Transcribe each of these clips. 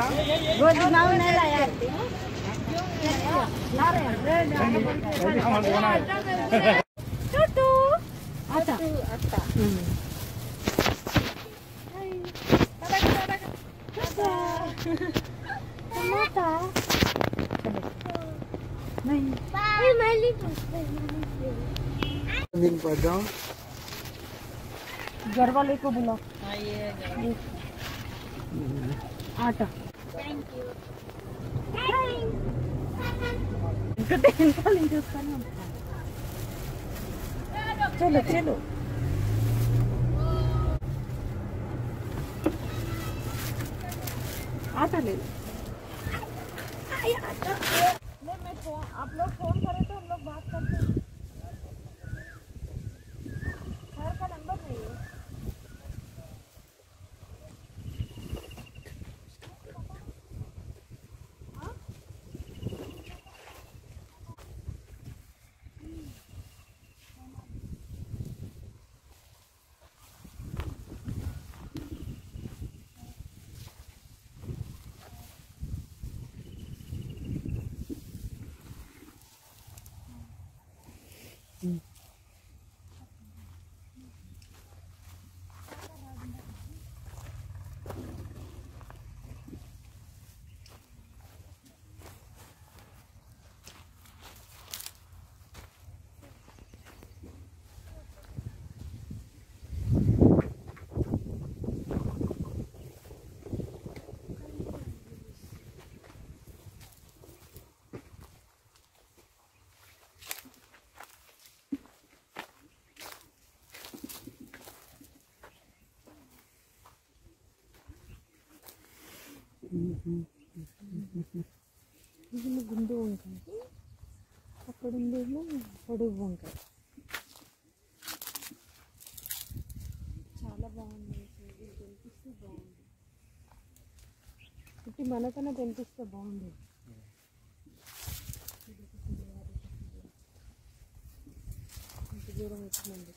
गोदी नाव नहीं लाया अच्छा घर वाले को बुलाओ आटा चलो चलो आटा ले लो मैं फोन आप लोग फोन करें तो हम लोग बात करते हैं घर का नंबर नहीं है గుండు వంకాయ అక్కడ ఉండేమో పొడుగు వంకాయ చాలా బాగుంది కనిపిస్తే బాగుంది ఇటు మనకన్నా కనిపిస్తే బాగుంది ఇంత దూరం వచ్చినందుకు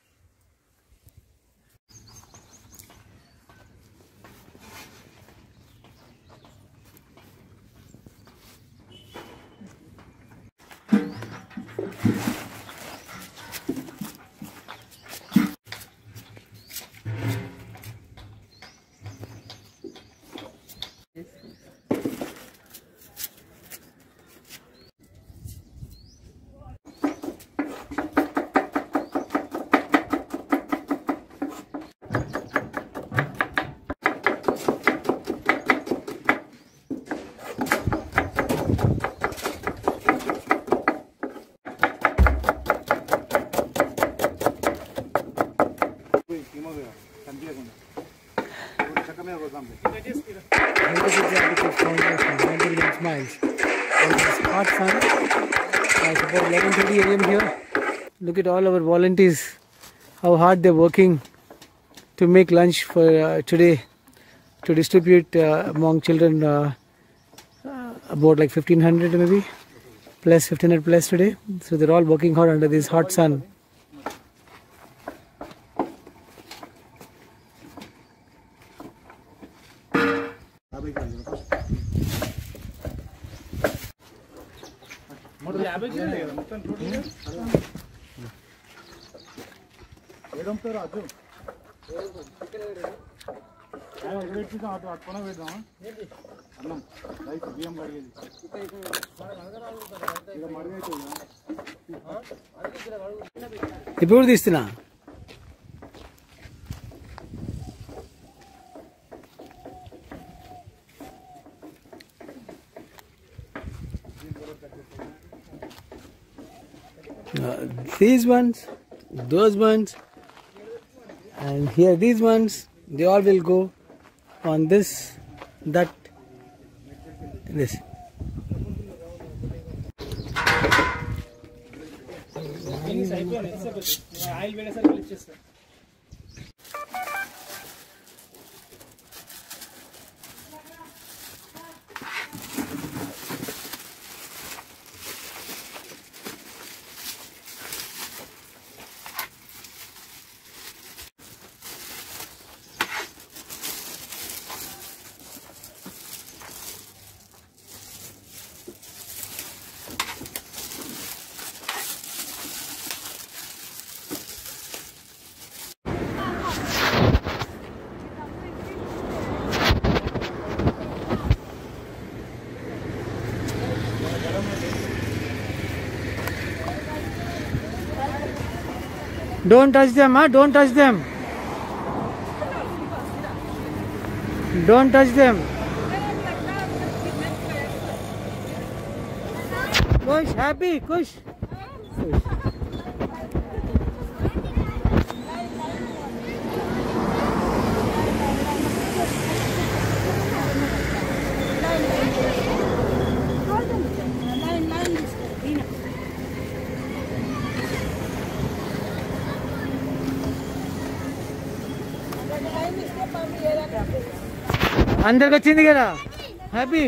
Smiles. It's hot sun. It's about 11:30 a.m. here. Look at all our volunteers. How hard they're working to make lunch for today, to distribute among children. About like 1,500 maybe, plus 1,500 plus today. So they're all working hard under this hot sun. ఇప్పుడు తీస్తున్నా these ones, those ones, and here these ones, they all will go on this, that, this. Don't touch them, huh? Don't touch them. Don't touch them. Kush, happy, Kush. అందరికి వచ్చింది కదా happy.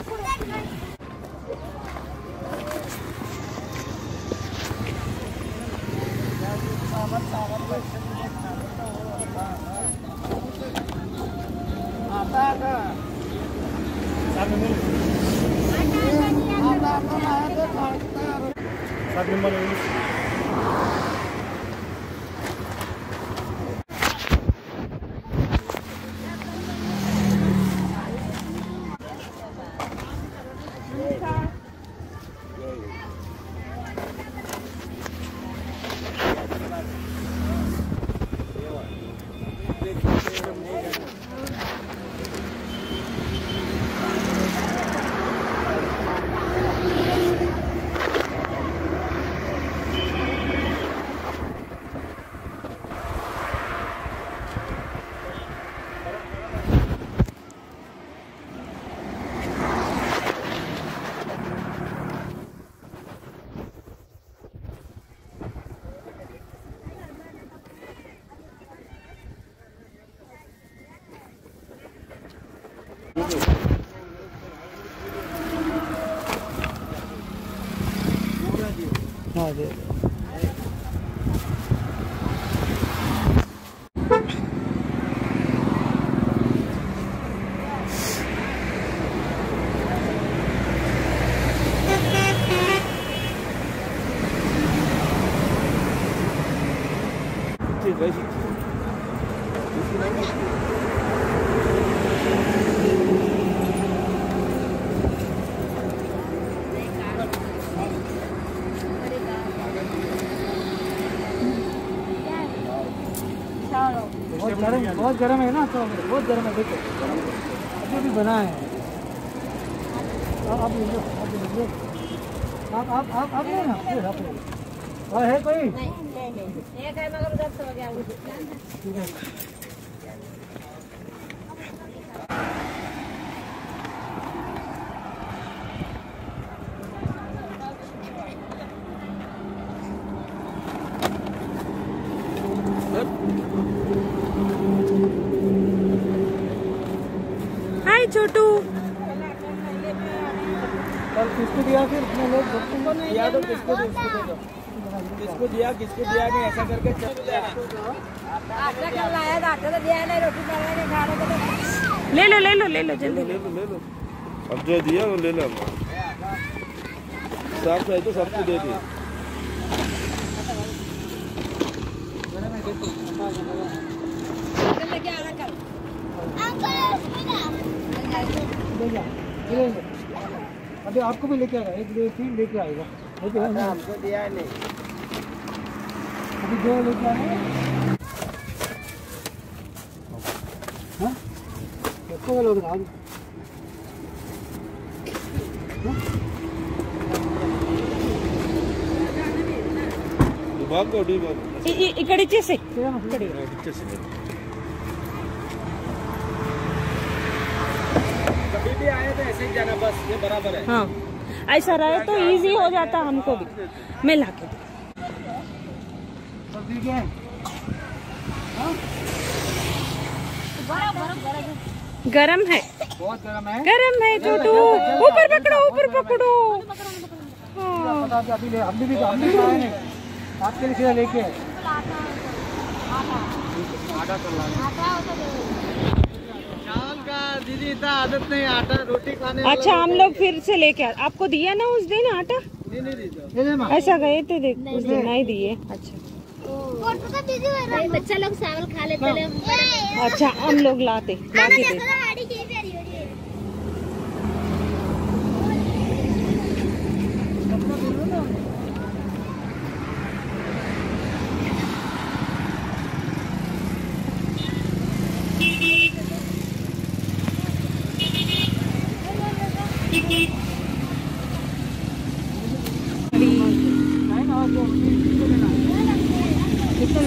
అదే बहुत गर्म है ना, तो बहुत गर्म है। देखो अभी भी बना है। आप ले लो, आप ले लो, आप ले ना, आप ले। और है कोई? नहीं, एक है मगर उधर सो गया। ठीक है। छोटू किसको दिया फिर इतने लोग दिया तो किसको दे दो, किसको दिया नहीं, ऐसा करके आटा लाया आटा तो दिया नहीं, रोटी बनाने खाने को तो ले लो जल्दी ले लो। अब जो दिया वो ले लो, साफ है तो सबको दे दिए। अभी आपको भी लेके आएगा, एक दो तीन लेके आएगा। हमको दिया नहीं, अभी दो लेके आए। हाँ देखो लोग राम ఇక్కడ ఇచ్చేసి कभी भी आए तो ऐसे ही जाना, बस ये बराबर है। हाँ ऐसा रहे तो इजी हो जाता हमको भी। मैं ला के गरम है, बहुत गरम है छोटू। ऊपर पकड़ो। हाँ हम भी आए हैं आपके लिए लेके। आटा तो चावल का दीदी इतना आदत नहीं, आटा रोटी खाने। अच्छा हम लोग फिर से लेके आपको दिया ना उस दिन आटा? नहीं ऐसा गए थे देख, उस दिन नहीं दिए। अच्छा बच्चा लोग चावल खा लेते। अच्छा हम लोग लाते थे।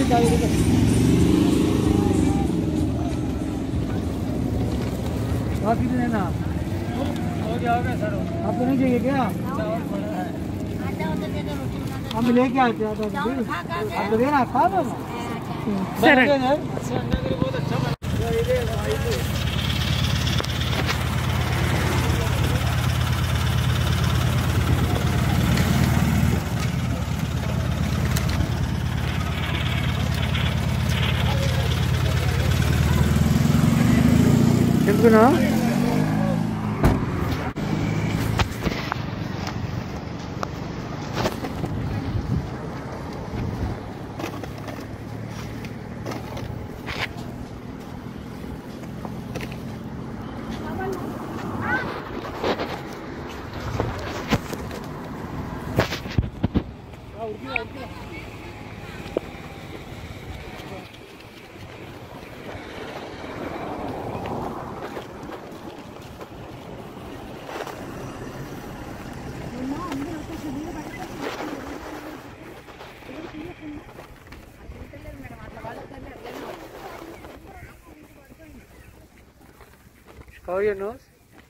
बाकी भी लेना हो जाओगे सर। आपको नहीं चाहिए क्या? हम लेके आते हैं आपको देना खा दो सर बहुत अच्छा बना। ना cover your nose.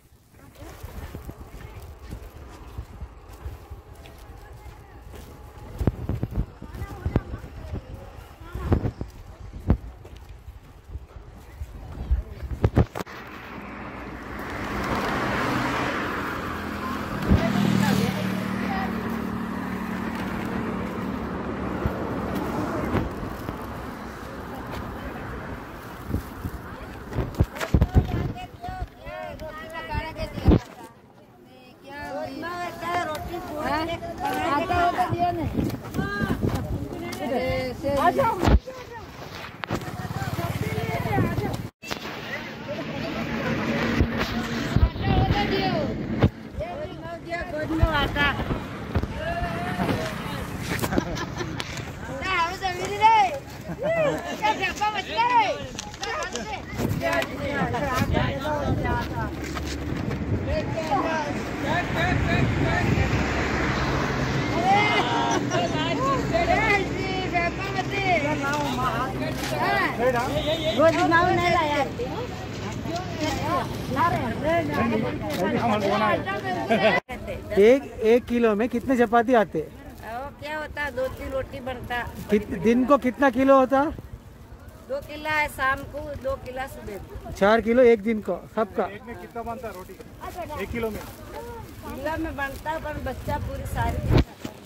एक किलो में कितने चपाती आते? क्या होता है 2-3 रोटी बनता। दिन को कितना किलो होता? 2 किलो है शाम को, 2 किलो सुबह। 4 किलो एक दिन को सबका। एक में कितना बनता है रोटी? 1 किलो में? किलो में बनता है पर बच्चा पूरी सारी।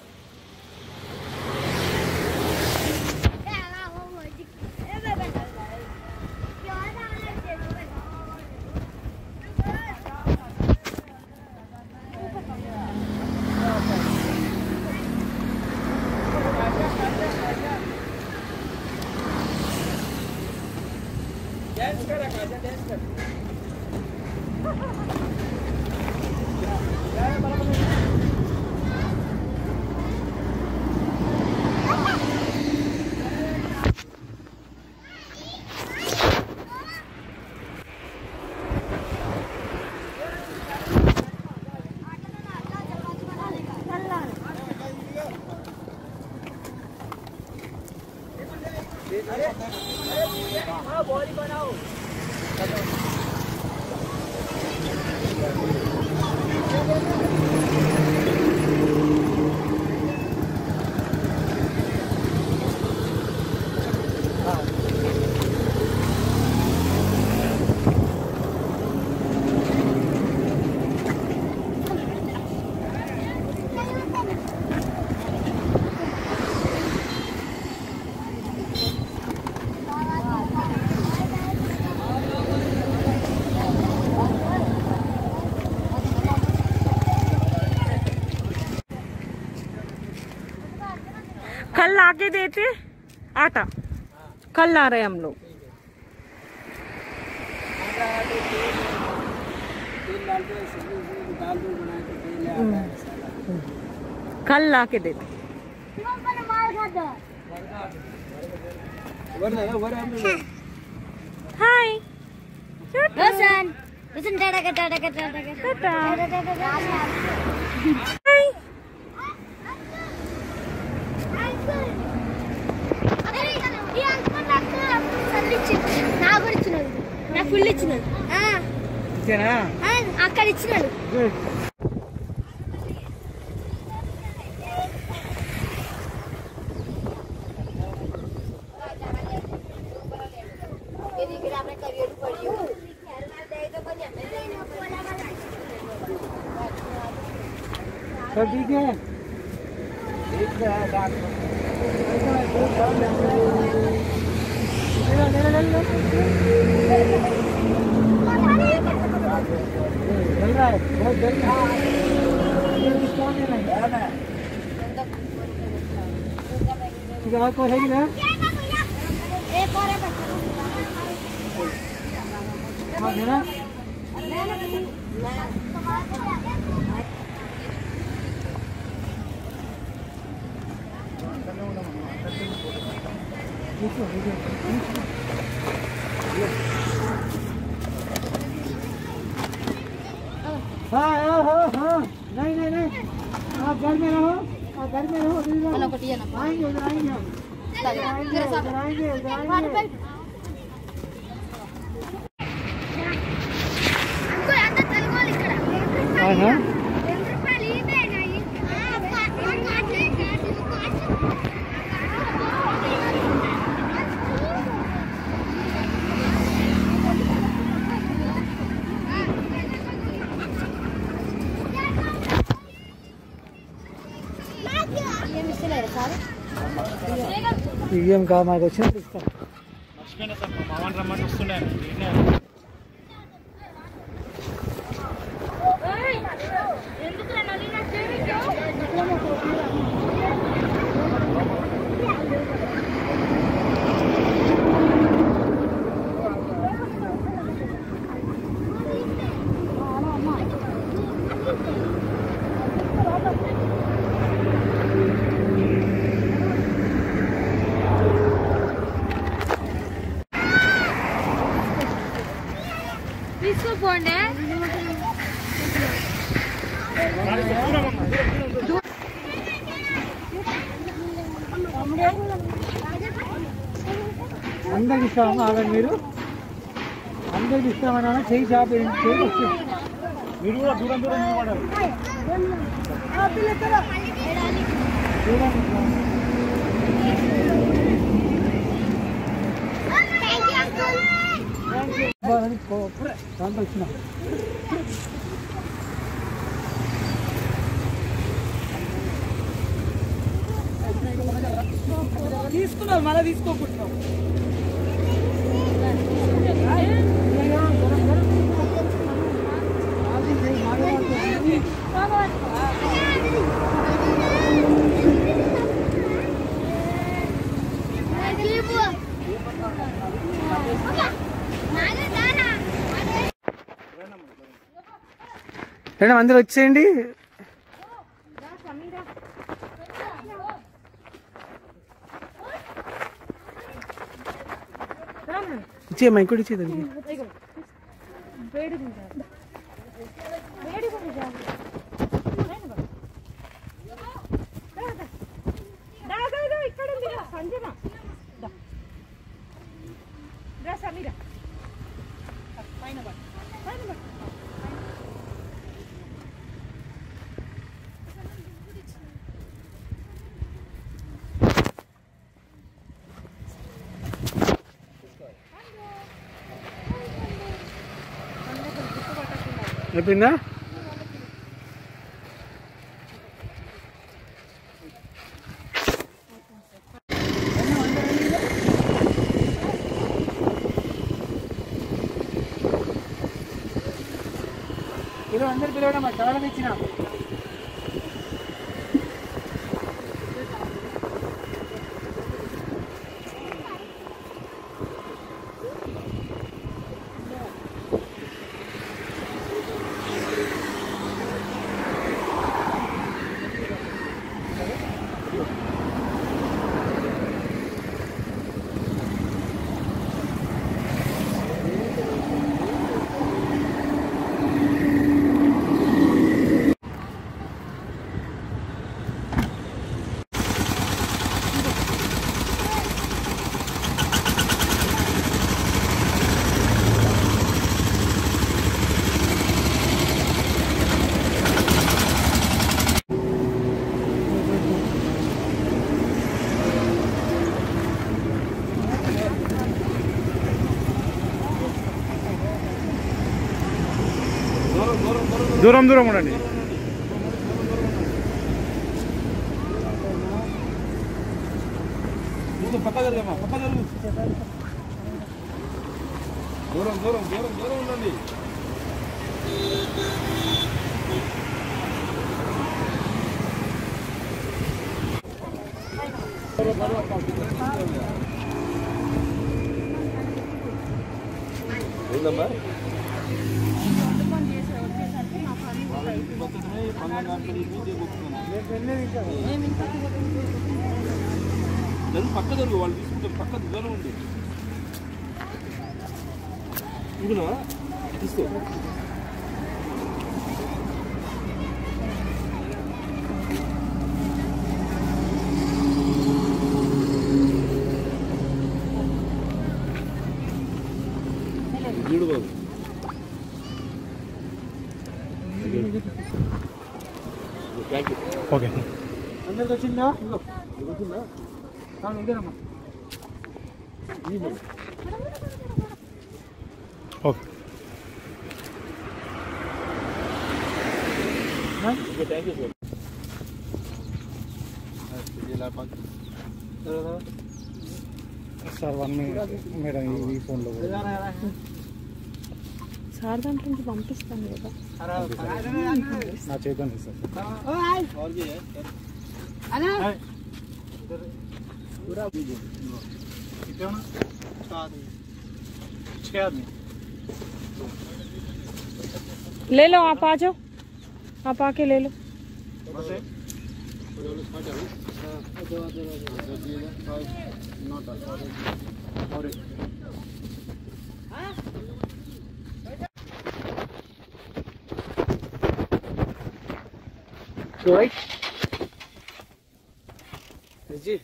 कल लाके देते आटा, कल ला रहे हम लोग। कल लाके देते। हाय रोशन, रोशन टाटा का टाटा का टाटा का टाटा। हाय अरे ఫుల్ ఇచ్చినాడు. అక్కడ ఇచ్చినాడు. सब ठीक है। चल रहा है बहुत जल्दी। ठीक है और कौन है कि ना देना हाँ हाँ हाँ हाँ नहीं नहीं नहीं आप घर में रहो, आप घर में रहो, आएंगे उधर आएंगे हम उधर आएंगे हाँ हाँ ఏం కాదు మాకు వచ్చినప్పుడు ఇస్తాం. మర్చిపోయినా సార్ మా మామని రమ్మని వస్తుండే తీసుకోపోండి. అందరికి ఇస్తాము ఆగండి మీరు అందరికి ఇస్తామన్నా చేయి షాప్ మీరు కూడా దూరం దూరం నిలబడాలి. దాంట్లో ఇచ్చిన తీసుకున్నావు మళ్ళీ తీసుకోకుంటున్నావు. మేడం అందరూ వచ్చేయండి. ఇచ్చేయమ్మా ఇంకోటి ఇచ్చేదానికి అయిపోయిందా? ఈరోజు అందరు పిలవడం చాలా ఇచ్చిన దూరం దూరం ఉండండి. పక్క జరగమ్మా, పక్క జరుగు. దూరం దూరం దూరం దూరం ఉండండి. ఏందమ్మా పక్క జరుగు, వాళ్ళు తీసుకుంటారు. పక్క దూరం ఉంది. ఇదినా తీసుకో. చూడు బాబు. ఓకే అందరికి వచ్చిందా? వచ్చిందా? ఇదేనమ్మా. Okay thank you sir 1 minute madam ఈ ఫోన్లో సార్ దాంట్లో నుంచి పంపిస్తాను కదా. నా చేద్దాం సార్. ले लो, आप आ जाओ, आप आके ले लो. Right? Ji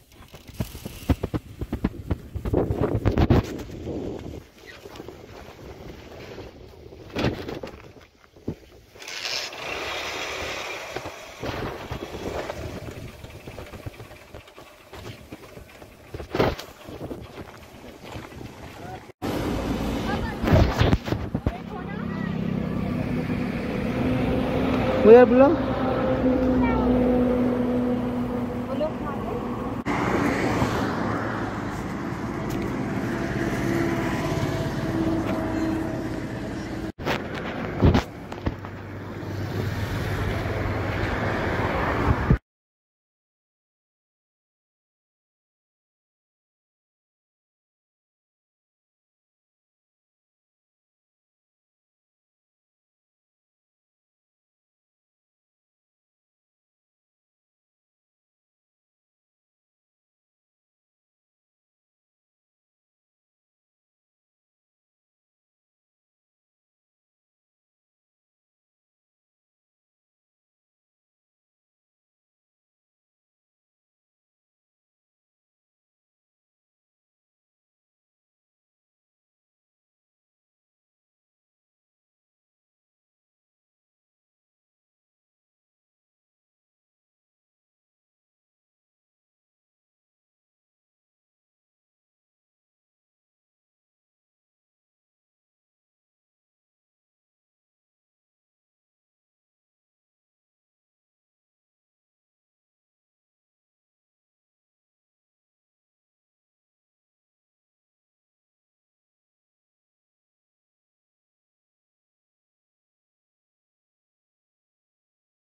Where belong?